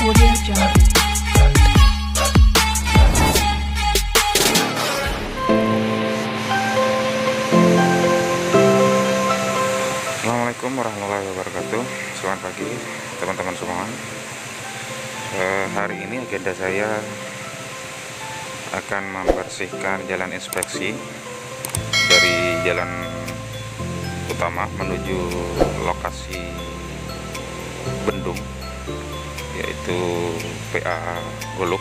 Audio Jungle. Assalamualaikum warahmatullahi wabarakatuh. Selamat pagi teman-teman semua. Hari ini agenda saya akan membersihkan jalan inspeksi dari jalan utama menuju lokasi bendung, yaitu PA Golok.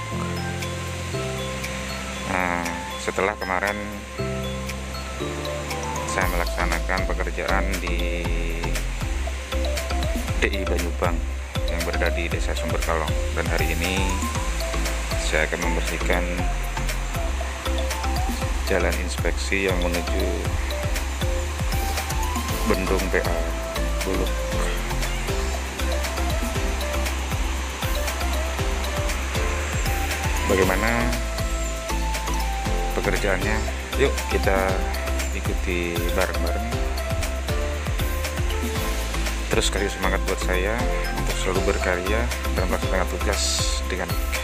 Nah, setelah kemarin saya melaksanakan pekerjaan di DI Banyubang yang berada di Desa Sumberkalong, dan hari ini saya akan membersihkan jalan inspeksi yang menuju bendung PA Golok. Bagaimana pekerjaannya? Yuk kita ikuti bareng-bareng. Terus kasih semangat buat saya untuk selalu berkarya dan melaksanakan tugas dengan baik.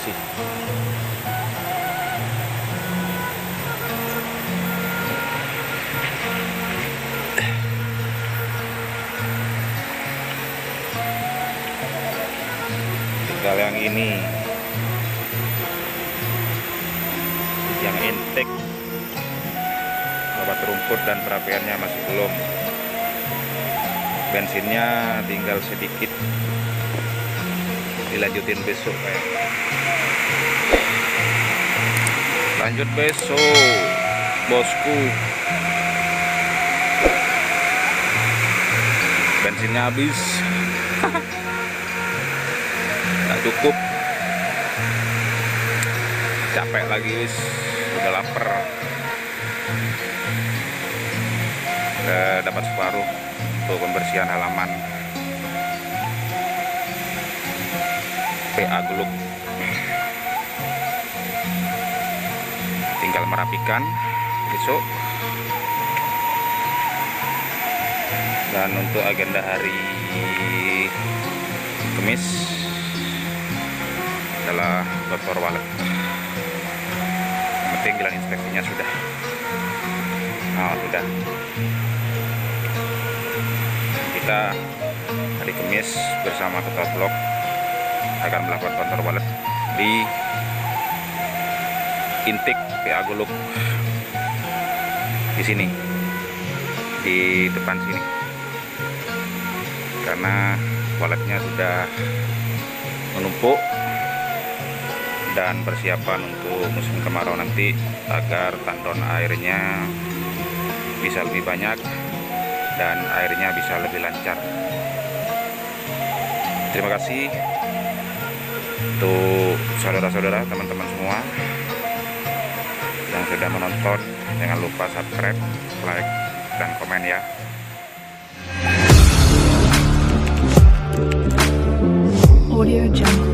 bersih. Tinggal yang ini, yang intake obat rumput dan perapiannya masih belum. Bensinnya tinggal sedikit, dilanjutin besok kayak. Lanjut besok bosku. Bensinnya habis. Nggak cukup, capek lagi wis, udah lapar. Dapat separuh untuk pembersihan halaman PA Guluk. Tinggal merapikan besok. Dan untuk agenda hari Kamis adalah Dr. Walet. Yang penting jalan inspeksinya sudah. Sudah. Kita hari Kamis bersama Ketua Blok akan melakukan Dr. Walet di intake PA Guluk di sini, di depan sini, karena waletnya sudah menumpuk dan persiapan untuk musim kemarau nanti agar tandon airnya bisa lebih banyak dan airnya bisa lebih lancar. Terima kasih untuk saudara-saudara, teman-teman semua yang sudah menonton. Jangan lupa subscribe, like, dan komen ya. Audio Jungle.